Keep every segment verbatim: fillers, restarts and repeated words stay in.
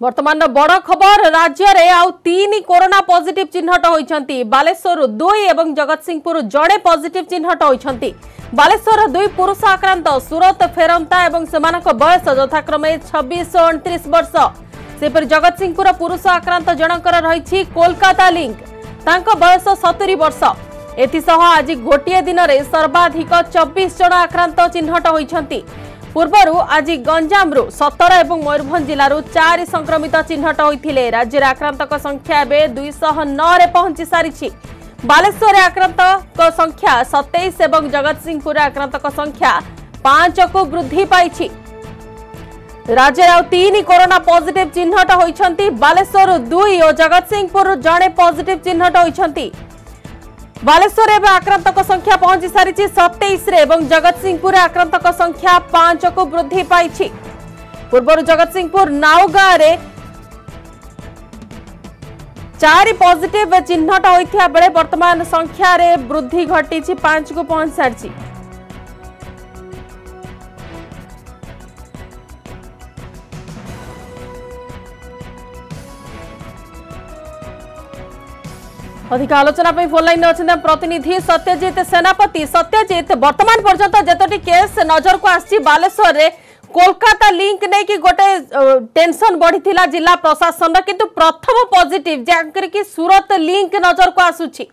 वर्तमान बड़ खबर राज्य रे आउ तीन कोरोना पॉजिटिव चिन्हट होइछंती। बालेश्वर दुई एवं जगतसिंहपुर जड़े पॉजिटिव चिन्हट होइछंती। बालेश्वर दुई पुरुष आक्रांत सुरत फेरंता एवं सेमानक बयस यथाक्रमे छब्बीस और उनतीस वर्ष। सेपर जगतसिंहपुर पुरुष आक्रांत जनकर रही कोलकाता लिंक तांको बयस सत्तरी वर्ष। एथिसह आज गोटे दिन में सर्वाधिक चौबीस जन आक्रांत चिन्हट होइछंती। पूर्वर आज गंजाम सतर और मयूरभंज जिलूर चार संक्रमित चिन्हट होते। राज्य में आक्रांतक संख्या एवं दुईश नौ रे पहुंची सारी। बालेश्वर आक्रांतक संख्या सत्ताईस और जगतसिंहपुर आक्रांतक संख्या पांच को वृद्धि पाई। राज्य में तीन कोरोना पॉजिटिव चिन्हट होइछंती। बालेश्वर दुई और जगतसिंहपुर जड़े पॉजिटिव चिन्हट होइछंती। बालेश्वर एवं आक्रांतक संख्या पहुंची सारी सत्ताईस एवं जगतसिंहपुर आक्रांतक संख्या पांच को वृद्धि पाई। पूर्व जगतसिंहपुर नाउगाँ रे चार पॉजिटिव चिन्हट होइथिया बेले वर्तमान संख्या रे वृद्धि घटी पांच को पहुंच सारी। अधिक आलोचना फोन लाइन अच्छे प्रतिनिधि सत्यजित सेनापति। सत्यजित, वर्तमान पर्यंत जतटी केस नजर को आसी बालेश्वर रे कोलकाता लिंक नहीं कि गोटे टेंशन बढ़ी जिला प्रशासन किंतु प्रथम पॉजिटिव जहाँकर कि सूरत लिंक नजर को आसुची।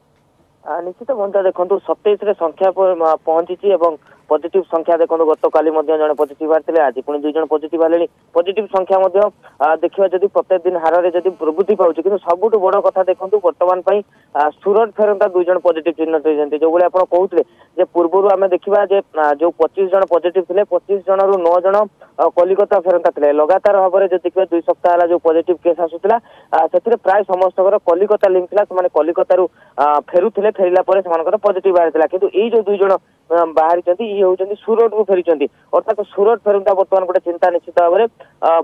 निश्चित भाव देखो सत्ताईस संख्या पहुंची पॉजिटिव संख्या देखो गत काली जड़े पॉजिटिव आते आज पुणी दुई जन पॉजिटिव आले। पॉजिटिव संख्या देखा जदि प्रत्येक दिन हार में वृद्धि पाँच कि सबुठ बड़ कथा देखो बर्तमान सूरत फेरंता दुई जन पॉजिटिव चिन्हट होती। जो भाई आप कहते पूर्व आम देखा जो पच्चीस जन पॉजिटिव थे पच्चीस जन रु नौ जन कलिकता फेरंता थे। लगातार भाव में देखिए दुई सप्ताह जो पॉजिटिव केस आसूला से प्राय समस्त कलिकता लिंक था। कलिकता फेरुले फेरला पॉजिटिव बाहरी कि ये जो दुई जन बाहरी ये होती सूरत को फेरी अर्थात सूरत फेरंता बर्तमान गोटे चिंता निश्चित भाव में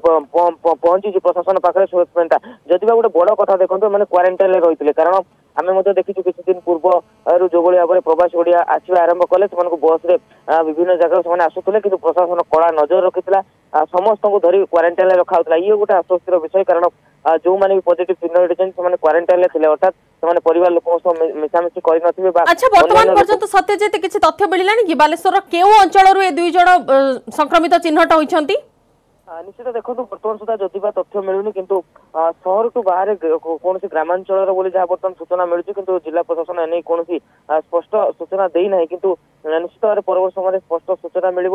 पहुंची प्रशासन पाखे। सूरत फेरंता जदि गोटे बड़ कथा देखते मैंने क्वारंटाइन रही थे कारण आम देखी किसी दिन पूर्व जो भाई भाव में प्रवासी ओडिया आसवा आरंभ कले बस रे विभिन्न जगह से आसुले कि प्रशासन कड़ा नजर रखी समस्त को धरी क्वारंटाइन रखा ये गोटे आश्वस्तिर विषय कारण जो मैंने पॉजिटिव चिन्ह से क्वारंटाइन थे अर्थात से परिवार लोक मिशामिशी कर। अच्छा, वर्तमान पर्यंत सत्यजित किसी तथ्य मिलला कि बालेश्वर केउ अंचल ए दुई जन संक्रमित चिन्हट होइछंती? निश्चित देखो बर्तमान सुधा जदि तथ्य मिलूनी किंतु सहर टू बाहर कौन ग्रामांचल जहाँ बर्तमान सूचना मिलूँ किंतु जिला प्रशासन एने कौन स्पष्ट सूचना देना किंतु निश्चित भाव परवर्त समय स्पष्ट सूचना मिल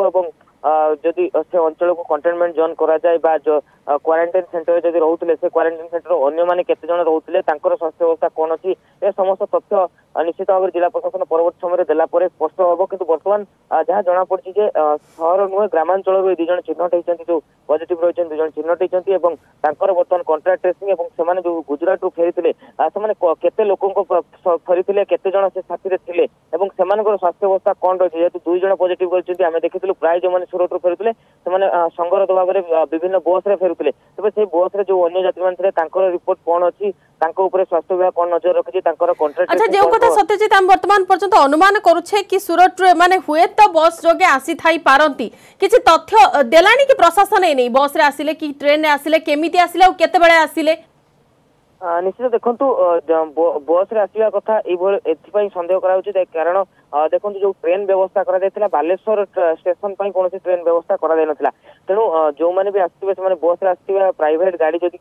जदि से अंचल को कंटेनमेंट जोन करा जाए क्वारंटाइन सेंटर जदि रोते से क्वारंटाइन सेंटर अन्य मैंने केते जन रोते स्वास्थ्य अवस्था कौन अच्छी ए समस्त तथ्य निश्चित भाव जिला प्रशासन परवर्त समय देला स्पष्ट हम किंतु बर्तमान जहाँ जना पड़ी सहर नुहे ग्रामांचल दुई जन चिन्हट होती जो पॉजिटिव रही दुई जन चिन्हट होती बर्तमान कंट्राक्ट ट्रेसिंग से जो गुजरात फेरी केते लोक फेरी केते जन से साथी थे स्वास्थ्य अवस्था कौन रही जेहतु दुई जन पॉजिटिव करते आम देखी प्राय जो मैंने सूरत फेरुले संगरत भाव में विभिन्न बस रे फेरुले तेज से बस रे जो अन्य यात्री थे रिपोर्ट कौन अच्छी स्वास्थ्य विभाग कौन नजर रखी कंट्राक्ट। अच्छा, जो कथा सत्यजित आम वर्तमान पर्यंत अनुमान करुछे कि सूरत माने हुए तो बस जोगे आसी थाई पारंती किछि तथ्य देलानी कि प्रशासन ए नहीं बस रे आसिले कि ट्रेन रे आसिले केमिति आसिले और केते बेले आसिले? निश्चित देखो बस रे आसवा कथा ये सन्देह कर कारण देखो जो ट्रेन व्यवस्था करा बालेश्वर स्टेशन कौन ट्रेन व्यवस्था करा तेणु जो मैंने भी आसवे बस आसवे प्राइवेट गाड़ी जदि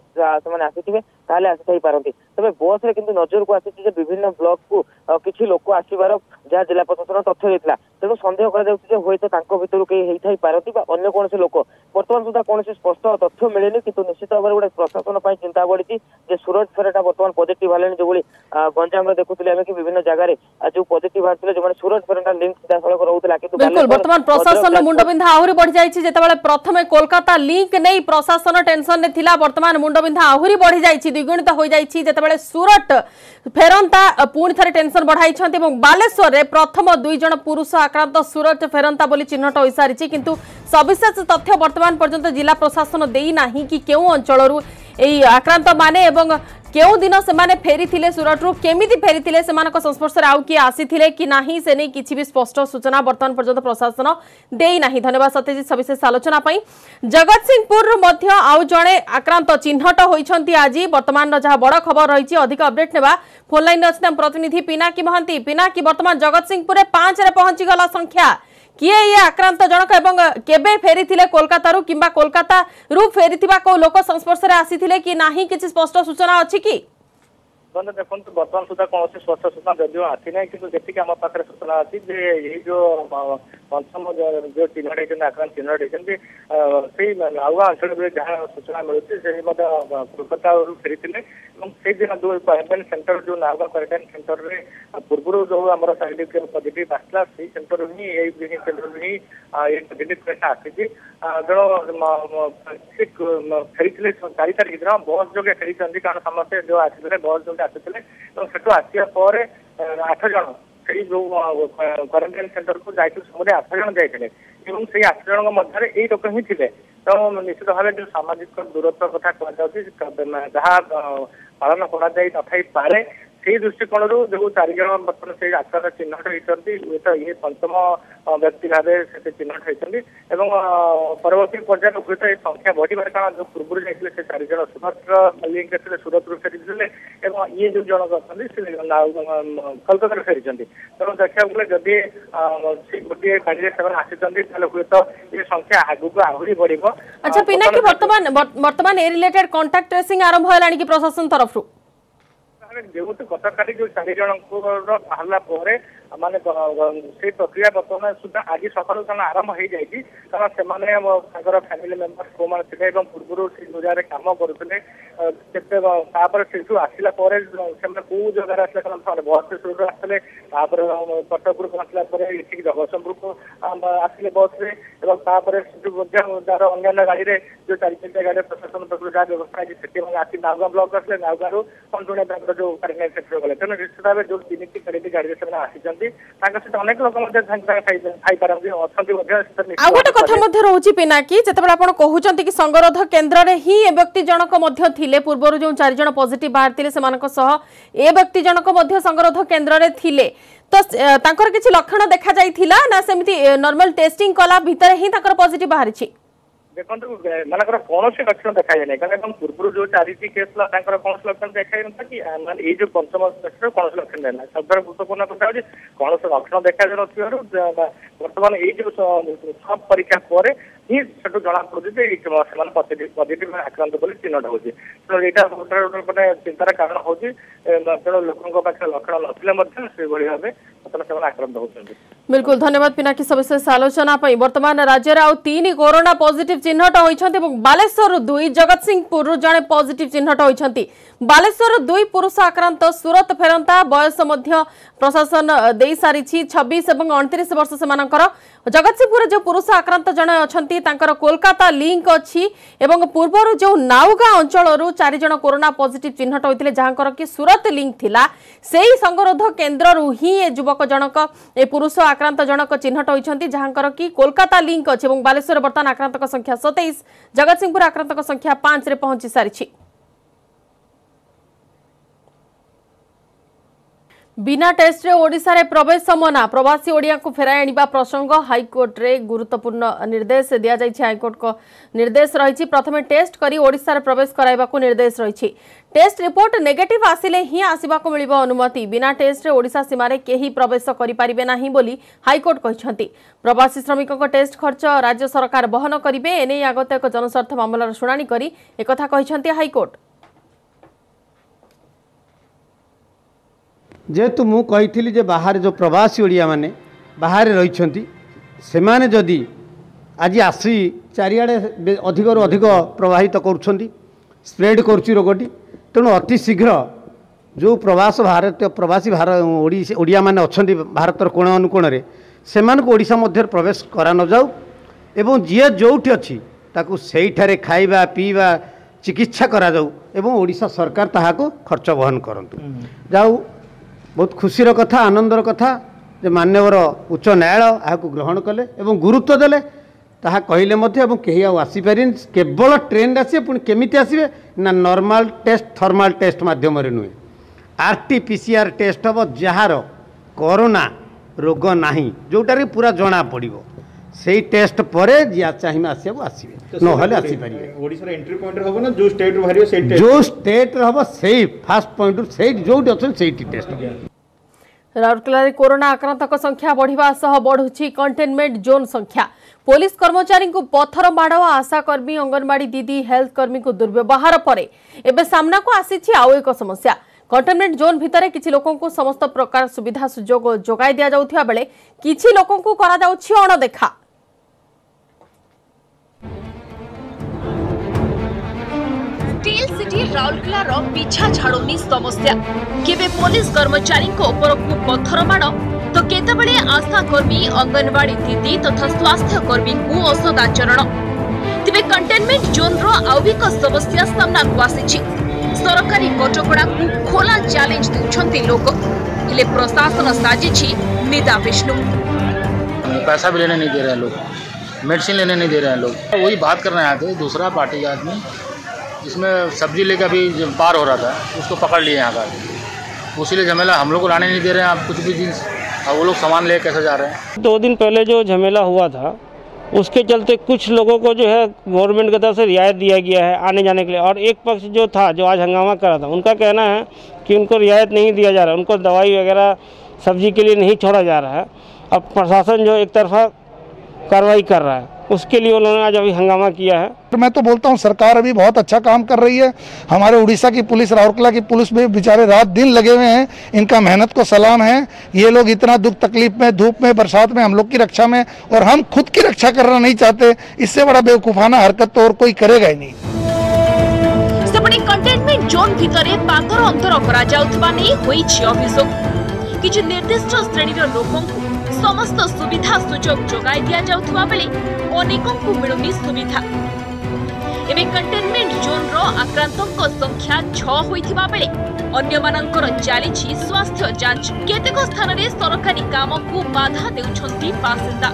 आसी आसी पारती तेज बस रे नजर को आसी विभिन्न ब्लॉक को किसी लोक आसबार जहाँ जिला प्रशासन तथ्य देता तेणु सन्देह कर भितर कई पारती अन्य कौन लोक बर्तमान सुधा कौन स्पष्ट तथ्य मिलेनि कि निश्चित भाव में गोटे प्रशासन चिंता बढ़ी सूरत फेरटा बर्तमान पॉजिटिव बाहर जो भाई गंजाम देखुले आम कि विभिन्न जगह जो पॉजिटिव बाहर जो सूरत फेरटा लिंक सीधा सड़क रोला बिल्कुल वर्तमान प्रशासन मुंडबिंधा आहरी बढ़ी जाए प्रथम कोलकाता लिंक नहीं प्रशासन टेंशन में थिला वर्तमान मुंडबिंधा आहरी बढ़ी जाए द्विगुणित हो जाए सूरत फेरंता पुणी थे टेंशन बढ़ाई बालेश्वर रे प्रथम दुई जन पुरुष आक्रांत सूरत फेरंता बोली चिन्हट हो सारी किंतु सविशेष तथ्य वर्तमान पर्यंत जिला प्रशासन देना कि केउ अंचल आक्रांत माने एवं केउ दिन से फेरी थिले सुरतरू केमिति फेरी थिले सेमानक संस्पर्श आउ किए आसीथिले कि नाही से नहीं किछि भी स्पष्ट सूचना वर्तमान पर्यंत प्रशासन देई नाही। धन्यवाद सत्यजित सविशेष आलोचना पई। जगतसिंहपुर मध्य आउ जणे आक्रांत चिन्हट होइछंती आज वर्तमान जहाँ बड़ खबर रही अधिक अपडेट नेबा फोन लाइन अच्छे प्रतिनिधि पिनाकी महांती। पिनाकी वर्तमान जगतसिंहपुर पांच रे पहुंची गला संख्या किए ये आक्रांत जनक एवं केबे फेरी थिले कोलकाता रु किंबा कोलकाता रु फेरी थिबा को लोक संस्पर्श रे आसीथिले कि नाही किछि स्पष्ट सूचना अछि कि देखो बर्तमान सुधा कौन स्पष्ट सूचना जदिव आसी ना कि जी आम पाखे सूचना अच्छी ये जो पंचम जो चिन्हट आक्रांत चिन्हट होती से नाउगा अंचल जहाँ सूचना मिलूँ से कोलकाता फेरी से दिन जो क्वारंटाइन सेंटर जो नाउगा क्वारंटाइन सेंटर में पूर्व जो आम साइंटिफिक पॉजिटिव आसला से सेंटर ही यही सेंटर ही ये पॉजिटिव केस आसी तेणु फेरी चार तारीख दिन बस जोगे फेरी कारण समस्ते जो आसी बस जोगे आसुले सेठू आसिया पर आठ जन से जो क्वारंटाइन सेंटर को जाइए समूह आठ जन जाते से आठ जन मध्य यही लोक ही थे। तो निश्चित भाव जो सामाजिक दूरत्व कथा कहुँ जहाँ पालन कर से दृष्टिकोण जो चार जन बर्तमान से आक्रांत चिन्हट होती तो ये पंचम व्यक्ति भाव से चिन्हट होती परवर्ती पर्यायर हुए तो संख्या बढ़िबार कारण जो पूर्व जाते से चार जन सूरत लिंक थे सूरत फेरी ये जो जनक अच्छा कलकता फेरी तेणु देखा गले जदि गोटे गाड़ी से आसी हुए तो ये संख्या आगू आहरी बढ़। अच्छा पिनाकी वर्तमान वर्तमान ए रिलेटेड कांटेक्ट ट्रेसिंग आरंभ होलानी कि प्रशासन तरफ जो गतकाली जो चार जन बाहर पर माने से प्रक्रिया बर्तमान सुधा आज सकाल आरंभ हो जाए कारण से फैमिली मेम्बर को थे पूर्व से जो जगह कम करुले से आसला कौ जगह आसले बस स्टेशन आसते कटक पहुँचला जगतसिंहपुर को आसले बस जार अन्य गाड़ी में जो चार चक्किया गाड़ी प्रशासन पक्ष जहाँ व्यवस्था है आसी नाउगा ब्लक आसले नाउगा कंटुणिया बैंक जो क्वारंटाइन सेंटर गले तेणु निश्चित भाव जो तीन गाड़ी गाड़ी से आसी अनेक लोक रोचे पिनाकी जिते आप कहते कि संगरोध केन्द्र में ही ए व्यक्ति जनक थिले पूर्व जो चार जन पॉजिटिव बाहर ए व्यक्ति जनक संगरोध केन्द्र में थिले तो तांकर किछि लक्षण देखा जाइथिला ना सेमिति नॉर्मल टेस्टिंग कला भीतर ही तांकर पॉजिटिव बाहरिछि देखो मानकर कौन से लक्षण देखा जाए कारण पूर्व जो चार केस कौन से लक्षण देखा जाता कि ये जो पंचम केस कौन से लक्षण देना सबसे गुरुत्वपूर्ण कथा हो कौन से लक्षण देखा जाए बर्तमान ये जो सब परीक्षा पर ही से जना पड़े पॉजिटिव आक्रांत बोली चिन्हट हो यहाँ चिंतार कारण हो तेणु लोकों पाखे लक्षण नथिले भाव आक्रांत होती। बिल्कुल धन्यवाद पिनाकी सविशेष आलोचना पर। वर्तमान राज्य आउ तीन कोरोना पॉजिटिव चिन्हट होइछन्ति बालेश्वर दुई जगतसिंहपुर जड़े पॉजिटिव चिन्हट होइछन्ति। बालेश्वर दुई पुरुष आक्रांत सुरत फेरंता बयस मध्य प्रशासन दे सारी छब्बीस और अड़तीस वर्ष से जगतसिंहपुर जो पुरुष आक्रांत जड़े अच्छी कोलकाता लिंक अच्छी एवं पूर्वर जो नाउगा अंचल चार जन कोरोना पॉजिटिव चिन्हट होते जहाँकर कि सूरत लिंक थिला सेही संगरोध केन्द्र ही ए युवक जनक ए पुरुष आक्रांत जनक चिन्हट होती जहाँकर कि कोलकाता लिंक अच्छी और बालेश्वर बर्तमान आक्रांत संख्या सतैश जगतसिंहपुर आक्रांत संख्या पांच रे पहुंची सारी। बिना टेस्ट रे ओडिशा रे प्रवेश मना प्रवासी ओडिया को फेराई आनिबा प्रसंग हाईकोर्ट रे गुरुत्वपूर्ण निर्देश दिया जाइछि। हाईकोर्ट को निर्देश रही प्रथमे टेस्ट करी ओडिशा रे प्रवेश कराइबा को निर्देश रही। टेस्ट रिपोर्ट नेगेटिव आसिले ही आसिबा को मिलिबो अनुमति। बिना टेस्ट रे ओडिशा सीमा रे केही प्रवेश करि पारिबे नाही बोली हाईकोर्ट कहिसंती। प्रवासी श्रमिकों को टेस्ट खर्च राज्य सरकार बहन करिवे एने आगत एक जनस्वार्थ मामलार शुणानी करी एकथा कहिसंती हाईकोर्ट। जेहेतु मु कही जे बाहर जो प्रवासी ओडिया माने बाहर रही से माने जदि आज आसी चारिआडे अधिक रु अधिक प्रवाहित करुँच स्प्रेड करुच्ची रोगटी तेणु अति शीघ्र जो प्रवास भारतीय प्रवासी भारत ओडिया माने अच्छी भारतर कोण अनुकोण में से ओडिशा मध्य प्रवेश करा न जाऊ एवं जी जोठी अच्छी ताकू सेठारे खाइबा पीवा चिकित्सा करा जाऊ एवं ओडिशा सरकार ताहाको खर्च वहन करंतु जाऊ। बहुत खुशीर कथा आनंदर कथा जे मान्यवर उच्च न्यायालय यहाँ ग्रहण कले एवं गुरुत्व देले ତାହା କହିଲେ ମଧ୍ୟ ଏବଂ କେହି ଆଉ ଆସିପାରିବେନି। କେବଳ ଟ୍ରେନ୍ରେ ଆସିବେ, ପୁଣି କେମିତି ଆସିବେ ନା ନର୍ମାଲ ଟେଷ୍ଟ ଥର୍ମାଲ ଟେଷ୍ଟ ମାଧ୍ୟମରେ ନୁହେଁ, R T P C R test ହେବ ଯାହାର କରୋନା ରୋଗ ନାହିଁ, ଯେଉଁଟାରେ ପୁରା ଜଣା ପଡ଼ିବ। ସେଇ ଟେଷ୍ଟ ପରେ ଯିଏ ଚାହିଁବେ ଆସିବାକୁ ଆସିବେ, ନହେଲେ ଆସିପାରିବେ। ଓଡ଼ିଶାର ଏଣ୍ଟ୍ରି ପଏଣ୍ଟ ହେବ ନା ଯେଉଁ ଷ୍ଟେଟ୍ରୁ ବାହାରିବ ସେଇ ଟେଷ୍ଟ, ଯେଉଁ ଷ୍ଟେଟ୍ରେ ହେବ ସେଇ ଫାଷ୍ଟ ପଏଣ୍ଟରୁ ସେଇଠି ଯେଉଁଠି ଅଛନ୍ତି ସେଇଠି ଟେଷ୍ଟ। ରାଉରକେଲାରେ କୋରୋନା ଆକ୍ରାନ୍ତଙ୍କ ସଂଖ୍ୟା ବଢ଼ିବା ସହ ବଢ଼ୁଛି କଣ୍ଟେନମେଣ୍ଟ ଜୋନ୍ ସଂଖ୍ୟା। पुलिस कर्मचारी को पथर माड़, आशाकर्मी, अंगनवाड़ी दीदी, हेल्थ कर्मी को दुर्व्यवहार परे एबे सामना को आसी आउ एक समस्या। कंटेनमेंट जोन भितर किछि लोकों को समस्त प्रकार सुविधा सुजोग जोगाई दिया जाउथिबा बेले किछि लोकों को करा जाउछि अणदेखा। स्टील सिटी राउरकेलार पिछा छाड़ुनी समस्या। केबे पुलिस कर्मचारी को ऊपर को पत्थर माड़ तो केतबेले आशाकर्मी, अंगनवाड़ी दीदी तथा स्वास्थ्य कर्मी को असदाचरण। तेबे कंटेनमेंट जोन रो आउबिक समस्या सामना को आसीछि। सरकारी कटकड़ा को खोला चैलेंज देउछंती लोक, हेले प्रशासन साजिछि निदा विष्णु। पैसा भी लेने नहीं दे रहे लोग, मेडिसिन लेने नहीं दे रहे हैं लोग। वही बात करने आए थे, दूसरा पार्टी का आदमी इसमें सब्जी लेकर भी पार हो रहा था, उसको पकड़ लिए यहाँ का, उसीलिए झमेला हम लोग को लाने नहीं दे रहे हैं। आप कुछ भी चीज़, अब वो लोग सामान ले कैसे जा रहे हैं। दो दिन पहले जो झमेला हुआ था उसके चलते कुछ लोगों को जो है गवर्नमेंट की तरफ से रियायत दिया गया है आने जाने के लिए, और एक पक्ष जो था जो आज हंगामा कर रहा था उनका कहना है कि उनको रियायत नहीं दिया जा रहा है, उनको दवाई वगैरह सब्जी के लिए नहीं छोड़ा जा रहा है। अब प्रशासन जो एक तरफा कार्रवाई कर रहा है उसके लिए उन्होंने आज अभी हंगामा किया है। तो मैं तो बोलता हूँ सरकार अभी बहुत अच्छा काम कर रही है। हमारे उड़ीसा की पुलिस, राउरकेला की पुलिस में बेचारे रात दिन लगे हुए हैं, इनका मेहनत को सलाम है। ये लोग इतना दुख तकलीफ में, धूप में, बरसात में हम लोग की रक्षा में, और हम खुद की रक्षा करना नहीं चाहते, इससे बड़ा बेवकूफाना हरकत तो और कोई करेगा ही नहीं। सेपटे कंटेनमेंट जोन भितरे पातर अंतर करा जाउथबा नै होइछि अभियोग। किछि निर्दिष्ट श्रेणीर लोकों समस्त सुविधा सुजोग जोगाई दिया जाउथबा बेले अनेकों को मिलुनी सुविधा। एबे कंटेनमेंट जोन रो आक्रांतक संख्या छह होइथिबा बेले अन्य मानकर चालीछि स्वास्थ्य जांच। केतेक स्थान रे सरकारी काम को बाधा देउछंती बासिंदा।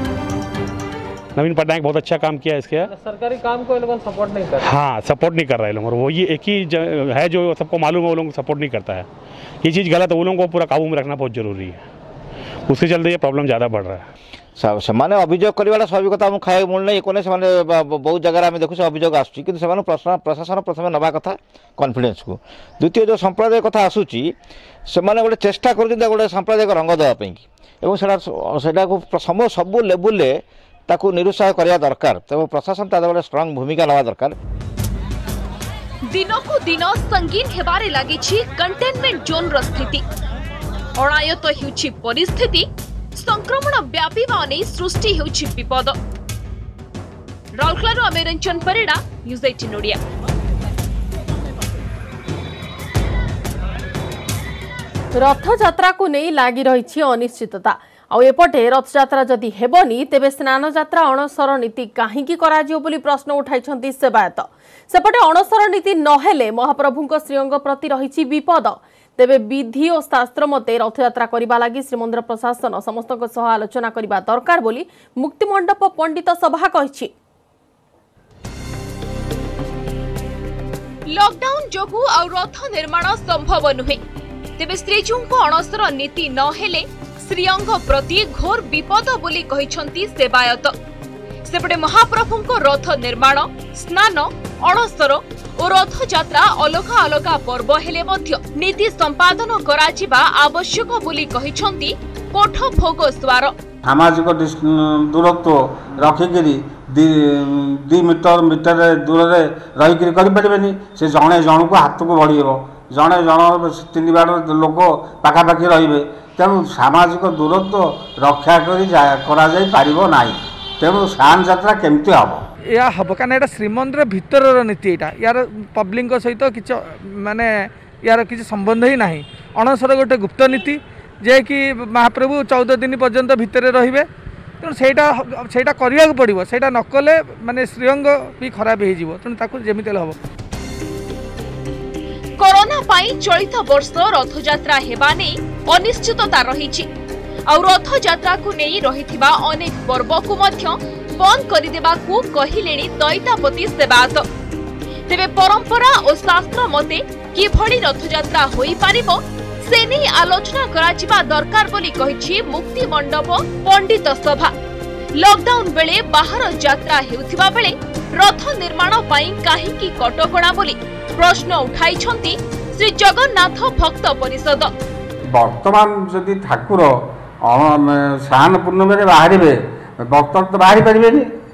नवीन पटनायक बहुत अच्छा काम किया इसके। सरकारी काम को लोग सपोर्ट नहीं कर रहे। हाँ, सपोर्ट नहीं कर रहे लोग, और वो ये एक ही है जो सबको मालूम है, वो लोग सपोर्ट नहीं करता है। ये चीज़ गलत है, वो लोगों को पूरा काबू में रखना बहुत जरूरी है, उसके चलते ये प्रॉब्लम ज़्यादा बढ़ रहा है। से अभियोग कर स्वाभाविकता आम खाया मिलना ये बहुत जगह आम देखु अभियोग आसूँ, कि प्रशासन प्रथम नवा कथा कॉन्फिडेंस को। द्वितीय जो सांप्रदायिक कथा आसूची से गोटे चेष्टा कर गोटे सांप्रदायिक रंग देवाई, सब सब लेवल ताकू निरुत्साह करने दरकार। तब प्रशासन तार गोटे स्ट्रांग भूमिका नवा दरकार। दिन को दिन संगीन हेबारे लागिछि कंटेनमेंट जोन रो स्थिति। अणायत हेउछि परिस्थिति, संक्रमण व्यापीबा नै सृष्टि हेउछि विपद। राउरकेला अमेरंजन परिडा, न्यूज अठारह ओडिया। रथ यात्रा को नहीं लागी रही अनिश्चितता। आउ एपटे रथयात्रा जदि हेबनी तेबे स्नान यात्रा अणसर नीति काहींकी कराजियो बोली प्रश्न उठाइछंती सेवायत। सेपटे अणसर नीति नहेले महाप्रभुंक श्रीअंग प्रति रहिछि विपद। तेबे विधि और शास्त्र मते रथयात्रा करबा लागि श्रीमंदिर प्रशासन समस्तक सह आलोचना करबा दरकार बोली मुक्तिमंडप पंडित सभा कहिछि। लॉकडाउन जोगु आ रथ निर्माण संभव नुहे, तेबे श्रीजीउंको अणसर नीति नहेले श्रीअंग प्रति घोर विपद बोली कहिछंती सेवायत। सेपटे महाप्रभुंको रथ निर्माण, स्नान, अणसर और रथ यात्रा अलग अलग पर्व हेले मध्य नीति संपादन कराजिबा आवश्यक बोली कहिछंती कोठ भोग स्वार। सामाजिक दूरत्व रखिकी दी मीटर मीटर दूर में रहीकि करें से जड़े जन को हाथ को बढ़ेब, जड़े जन तीन बार लोक पाखापाखि रे, तेणु सामाजिक दूरत्व रक्षा करना। तेणु स्नान यात्रा केमती हम या हम क्या श्रीमंदिर भितर नीति यहाँ यार पब्लिक सहित कि माने यार किसी संबंध ही ना। अणसर गोटे गुप्त नीति जे कि महाप्रभु चौदह दिन पर्यंत भितर रे, तेणु से करने पड़ो, से नकले माने श्रीअंग भी खराब हो, तेणु जमीती हम। कोरोना पाई चलित वर्ष रथयात्रा हेबा नै अनिश्चितता रही। रथ यात्रा को नहीं रही अनेक पर्व को मध्य बंद करदेवाकू कहिलेनी दैतापति सेवायत। तेबे परंपरा और शास्त्र मते किभଳି रथयात्रा होई पारिबो से नहीं आलोचना कराजिबा दरकार बोली कहिछि मुक्ति मंडप पंडित सभा। लॉकडाउन बेले बाहर यात्रा हेउथिबा बेले रथ निर्माण पई काहेकि कटकणा बोली प्रश्न उठाइछंती श्री जगन्नाथ भक्त परिषद। वर्तमान जदि ठाकुर स्नान पूर्णिमा बाहर भक्त तो बाहरी पारे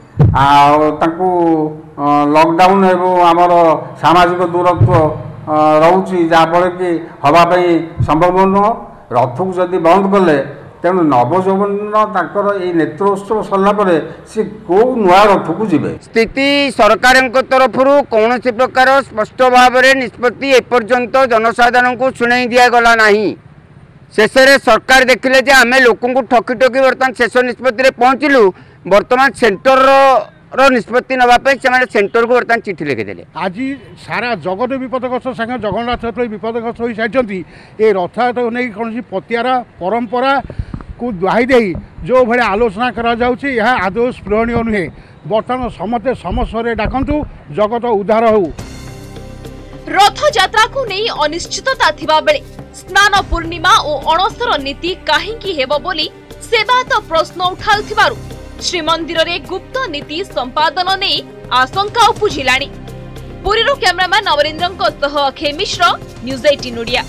लॉकडाउन एवं आमर सामाजिक दूरत्व रोचे जहाँफल कि हवापाई संभव नुह। रथ को जदि बंद कले तेणु नवजौवन नेत्रोत्सव सरला सी कौ नुआ रथ को जी स्थिति सरकार तरफ कौन प्रकार स्पष्ट भाव में निष्पत्ति एपर्यंत जनसाधारण को शुणाई दिगला ना। शेष सरकार देखिले जे आम लोक ठकी ठकी बर्तमान शेष निष्पत्ति पहुँचलु। बर्तमान सेंटर रो निष्पत्ति नापी से सेंटर को बर्तमान चिठी लिखिदे। आज सारा जगत विपदग्रस्त सागे जगन्नाथ विपदग्रस्त हो सारी ये रथयात्रा नहीं कौन पतियारा परंपरा को दुहाई दे जो भाई आलोचना करा जाउछि यह आदौ स्पृहणीय नुहे। बर्तमान समस्ते समस्या डाकतु जगत उद्धार हो। रथ यात्रा को नहीं अनिश्चितता थिबा बेले स्नान पूर्णिमा और अणसर नीति काहेकि हेबो बोली सेवायत प्रश्न उठाउथिबारु श्रीमंदिर रे गुप्त नीति संपादन नहीं आशंका उपुजिलानी। पुरी रो कैमरामैन नवरेंद्रंको सह अक्षय मिश्र, न्यूज अठारह ओडिया।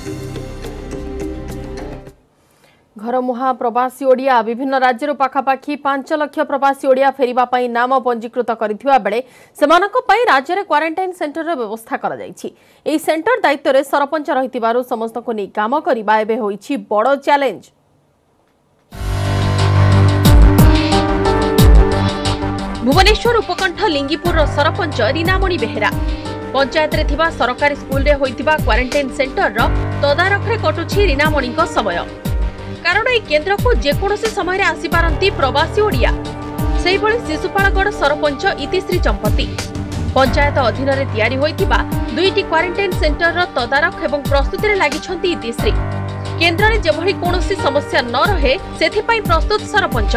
घर मुहा प्रवासी ओडिया विभिन्न राज्य पाखापाखि पांच लाख प्रवासी ओडिया फेरिबा पई नाम पंजीकृत करिथिबा बेले सेमानक पई राज्य रे क्वारंटाइन सेंटर रे व्यवस्था करा जायछि। एई सेंटर दायित्व रे सरपंच रहितिबारु समस्त को नै काम करिबा एबे होइछि बड़ चैलेंज। भुवनेश्वर उपकंठ लिंगीपुर सरपंच रीनामणि बेहेरा पंचायत रे थिबा सरकारी स्कूल रे होइतिबा क्वारंटाइन सेंटर रो तदारख रे कटुछि रीनामणि को समय। कारण ए केन्द्र को जेकोसी समय रे आसी पारंती प्रवासी ओडिया। सेही भଳି शिशुपालगढ़ सरपंच इतिश्री चंपती पंचायत अधीन रे तयारी होइतिबा दुईटी क्वारंटाइन सेंटर रो तदारख एवं प्रस्तुति रे लागिछंती इतिश्री। केन्द्र रे जेभଳି कोनोसी समस्या न रहे सेथि पई प्रस्तुत सरपंच।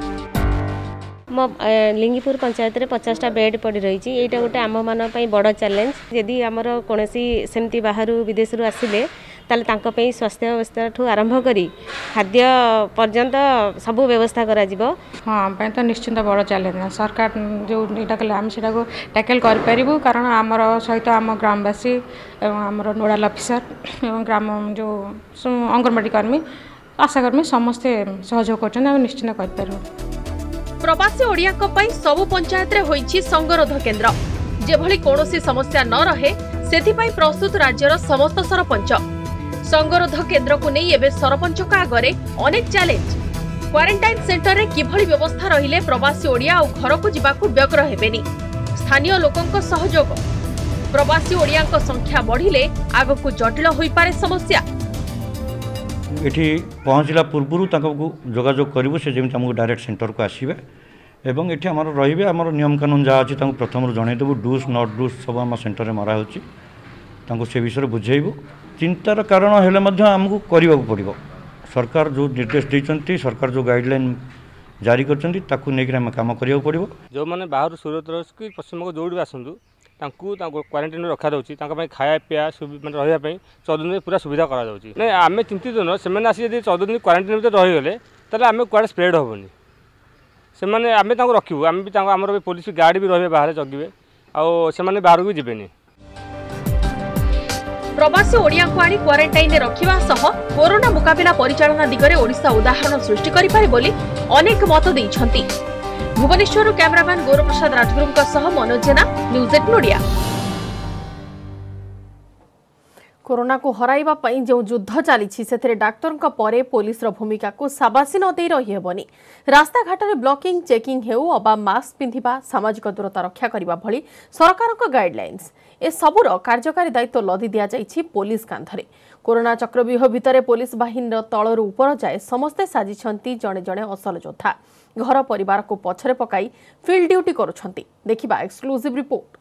मो लिंगीपुर पंचायत रे पचासटा बेड पड़ी रही यहाँ गोटे आम मान बड़ चैलेंज। यदि आमर कौन सेमती बाहर विदेश आसिले ताले स्वास्थ्य व्यवस्था ठू आरंभ करी खाद्य पर्यंत सब व्यवस्था करा जिवो। हाँ तो निश्चिंत बड़ चैलेंज सरकार जो यहाँ कले आम से टैकल करूँ कारण आमर सहित आम ग्रामवासी एवं आमर नोडाल अफिसर एवं ग्राम जो अंगनवाड़ी कर्मी आशाकर्मी समस्ते सहयोग कर निश्चिंत करूँ। प्रवासी ओडिया सबु पंचायत रे होइछि संगरोध केन्द्र जेभଳି कोनोसी समस्या न रहे सेथिपाई प्रस्तुत राज्यर समस्त सरपंच। संगरोध केन्द्र को नहीं एबे सरपंच का आगरे अनेक चैलेंज। क्वारंटाइन सेंटर रे किभଳି व्यवस्था रहिले प्रवासी ओडिया और घर को जिबाकू व्यग्र हेबेनी। स्थानीय लोकंक सहयोग प्रवासी ओडियांक संख्या बढ़िले आगकू जटिल होई पारे समस्या। एठी पहुँचला पूर्व जोगाजोग करूँ से जमी आमको डायरेक्ट सेंटर को आसवे एवं ये आम रे आम नियम कानून जहाँ अच्छी प्रथम जनईदेवु डूस नट डूस सब आम सेंटर में मरा हो से विषय बुझेबू। चिंतार कारण हेले आमको करने पड़ो। सरकार जो निर्देश देते सरकार जो गाइडलाइन जारी करम कम करा पड़ो। जो मैंने बाहर सूरत कि पश्चिम बंग जो भी आसतु क्वारंटाइन रखा जाऊँगी खाया पीया मैंने रही चौदह दिन पूरा सुविधा करा आम चिंतित न से आसी चौदह दिन क्वारंटाइन भर रहीगले आम कड़े स्प्रेड हेनी से आम रखू आम भी आमर पुलिस गार्ड भी रही बाहर जगिवे आने बाहर भी जीवेनि। प्रवासी ओडिया को आनी क्वारंटाइन रे रखिबा सह कोरोना मुकाबिला परिचालना दिगरे ओडिशा उदाहरण सृष्टि करि पारे बोली अनेक मत दैछंती। भुवनेश्वर कैमरामैन गौरव प्रसाद राजगुरुंक सह मनोज जेना, न्यूज अठारह ओडिया। कोरोना को हराइबा पई जो युद्ध चली से डाक्तर परे पुलिस भूमिका को साबासी न दे रही हेबनी। रास्ता घाट रे ब्लॉकिंग चेकिंग हेउ अबा मास्क पिंधिबा सामाजिक दूरता रक्षा करिबा भली सरकारक गाइडलाइंस ए सबुर कार्यकारी दायित्व लदी दिया जाइछि पुलिस कांधरे। कोरोना चक्रव्यूह भितर पुलिस बाहिनी तलरू ऊपर जाए समस्ते साजिछंती जणे जणे असल योद्धा। घर परिवार को पछरे पकाई फील्ड ड्यूटी करुछंती। देखिबा exclusive report.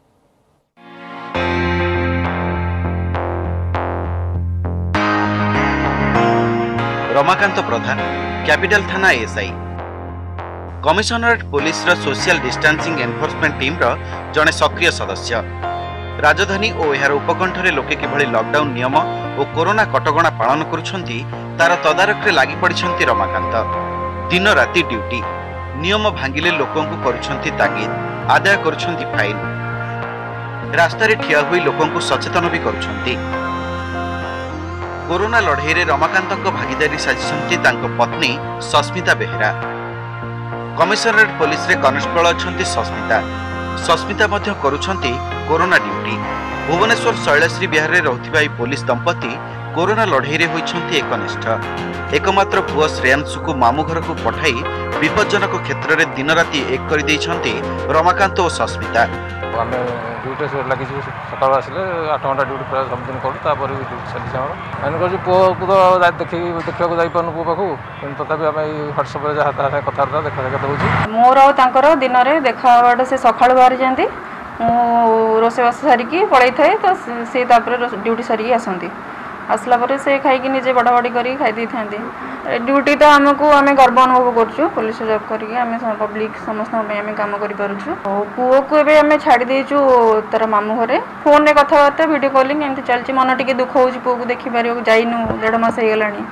Ramakant Pradhan capital थाना एसआई कमिशनरेट पुलिस रो सोशल डिस्टेंसिंग एनफोर्समेंट टीम रो जने सक्रिय सदस्य। राजधानी और यार उपकंठरे लोके किभଳି लॉकडाउन नियम और कोरोना कटकणा पालन करुछंती तार तदारक रे लागि पड़िछंती रमाकांत। दिन राति ड्यूटी नियम भांगिले लोकंकु करुछंती तागिद, आदाय करुछंती फाइन। रास्ता रे ठिया होई लोकंकु सचेतन भी करुछंती। कोरोना लड़ाई रे रमाकांतक भागीदारी साजिछंती तांको पत्नी सस्मिता बेहेरा। कमिशनरेट पुलिस रे कनेस्टेबल अछंती सस्मिता। सस्मिता मध्य करुछंती कोरोना ड्यूटी। भुवनेश्वर शैलश्री विहार रे रहउथिबा ई पुलिस दंपति कोरोना लड़ाई रे होइछंती एकनिष्ठ। एकमात्र पुओ श्रेयांशु को मामू घर को पठाई विपज्जनक क्षेत्र रे दिन राति एक कर दैछंती रमाकांत और सस्मिता। आमे ड्यूटी से लगी सकाळ आसले आठ घंटा ड्यूटी प्राय सब दिन करू तापर ड्यूटी चली जाऊ मैंने कहू पुओ को तो देखि देखिया को जाई पानु पुओ पाखु किंतु तथापि आमे व्हाट्सएप रे जहा ता कथा देखा देखा दउची मोर और तांकर दिन रे देखा बाटे से सकाळ बाहर जांती मु रोसेवास सारिकी पळै थाए तो से तापर ड्यूटी सारिकी आसंती आसला पर से खाई निजे बड़ा बड़ी करी खाई दी थांती। ड्यूटी तो आमको आम गर्व अनुभव करछु पुलिस जॉब करके आम पब्लिक समस्त आम काम कर पारुछु। पुओ को एबे आम छाड़ी देछु तार मामू घरे फोन रे कथबार्ता वीडियो कॉलिंग एमती चलछि। मन टिके दुख होउछि पुओ को देखि पारियो जाइनु डेढ़ मास हे गेलानी।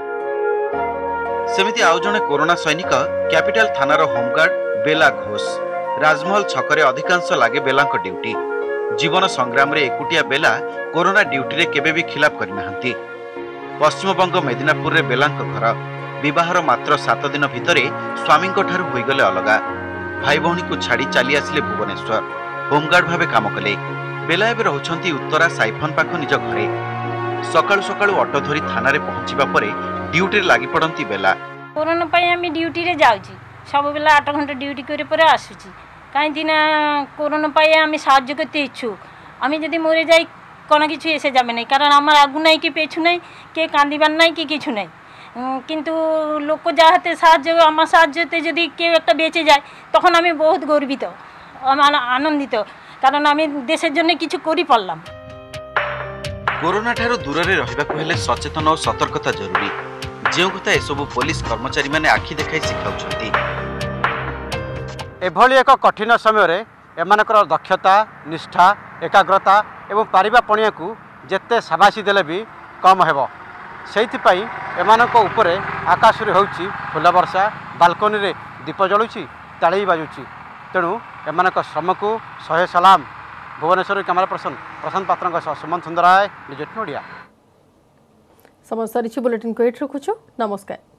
सेमिति आउ जने कोरोना सैनिक कैपिटल थानार होमगार्ड बेला घोष। राजमहल छकरे अधिकांश लागे बेलांक ड्यूटी। जीवन संग्राम रे एकुटिया बेला कोरोना ड्यूटी रे केबे भी खिलाफ करनाहंती। पश्चिमबंग मेदिनापुर रे बेलांक घर विवाहर मात्र सात दिन भितरे स्वामींको ठारू होइगले अलगा। भाई भौणी को छाड़ी चली आसिले भुवनेश्वर होमगार्ड भावे काम कले। बेला एबे रहउछंती उत्तरा साइफन पाख निज घरे। सकाळु सकाळु ऑटो धरी थाना रे पहुंचीबा परे ड्यूटी रे लागि पड़ंती बेला। कोरोना पई आमी ड्यूटी रे जाउची सब बेला आठ घंटा ड्यूटी करे परे आसुची कहीं कोरोना पाई आम साहय करते इच्छुक आम जदि मरे जाए कौन किसी एसे जाबे नहीं कारण आम आगु ना कि पेछु ना किए कांदार ना कि किछु ना किंतु लोक जहाँ साहय आम साहय जदि किए एक बेचे जाए तखन आम बहुत गर्वित आनंदित कारण आम देशर जन्य किछु करि पारलाम। कोरोना ठारू दूर रे रहिबाकु हेले सचेतन और सतर्कता जरूरी। जेउ कथा एसबु पुलिस कर्मचारी माने आखि देखाई सिखाउछंती। एभली एक कठिन समय एमानकर दक्षता निष्ठा एकाग्रता एवं पारिबा पणिया को जेते शाबाशी देले भी कम हेबो। सेइथिपाई एमानक उपरे आकाश रे होउची फुल वर्षा बालकोनी रे दीप जळुची ताळी बाजुची। तेणु एमानक श्रम को शहे सलाम। भुवनेश्वर कैमरा पर्सन प्रशांत पात्र सुमन सुंदराय निज ओडिया। समस्त बुलेटिन को एट रखुछु। नमस्कार।